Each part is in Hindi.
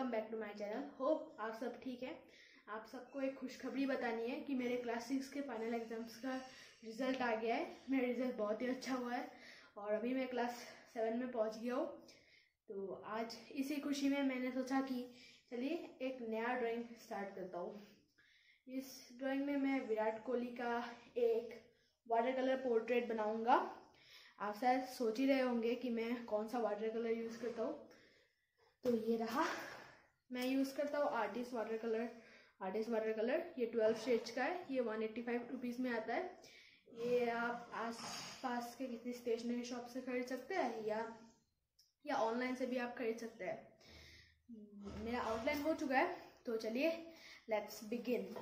Back to my channel. Hope आप सब ठीक है। आप सबको एक खुशखबरी बतानी है कि मेरे क्लास 6 के फाइनल एग्जाम्स का रिज़ल्ट आ गया है। मेरा रिज़ल्ट बहुत ही अच्छा हुआ है और अभी मैं क्लास 7 में पहुंच गया हूँ। तो आज इसी खुशी में मैंने सोचा कि चलिए एक नया ड्राइंग स्टार्ट करता हूँ। इस ड्राइंग में मैं विराट कोहली का एक वाटर कलर पोर्ट्रेट बनाऊँगा। आप शायद सोच ही रहे होंगे कि मैं कौन सा वाटर कलर यूज़ करता हूँ। तो ये रहा, मैं यूज़ करता हूँ आर्टिस्ट वाटर कलर। ये 12 शेड्स का है। ये 185 रुपीज़ में आता है। ये आप आस पास के किसी स्टेशनरी शॉप से खरीद सकते हैं या ऑनलाइन से भी आप खरीद सकते हैं। मेरा आउटलाइन हो चुका है, तो चलिए लेट्स बिगिन।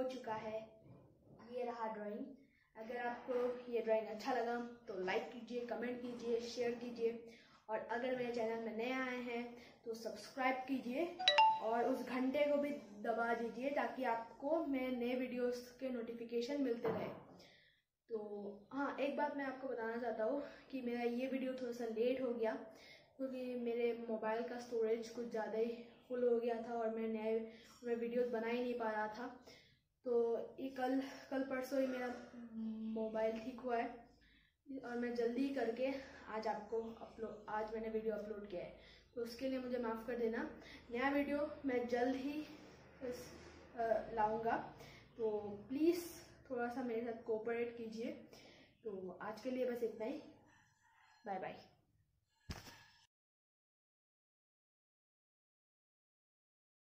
हो चुका है। ये रहा ड्राइंग। अगर आपको ये ड्राइंग अच्छा लगा तो लाइक कीजिए, कमेंट कीजिए, शेयर कीजिए, और अगर मेरे चैनल में नए आए हैं तो सब्सक्राइब कीजिए और उस घंटे को भी दबा दीजिए ताकि आपको मेरे नए वीडियोस के नोटिफिकेशन मिलते रहे। तो हाँ, एक बात मैं आपको बताना चाहता हूँ कि मेरा ये वीडियो थोड़ा सा लेट हो गया क्योंकि मेरे मोबाइल का स्टोरेज कुछ ज़्यादा ही फुल हो गया था और मैं वीडियोस बना ही नहीं पा रहा था। तो ये कल परसों ही मेरा मोबाइल ठीक हुआ है और मैं जल्दी करके आज मैंने वीडियो अपलोड किया है, तो उसके लिए मुझे माफ़ कर देना। नया वीडियो मैं जल्द ही लाऊंगा, तो प्लीज़ थोड़ा सा मेरे साथ कोऑपरेट कीजिए। तो आज के लिए बस इतना ही। Bye bye.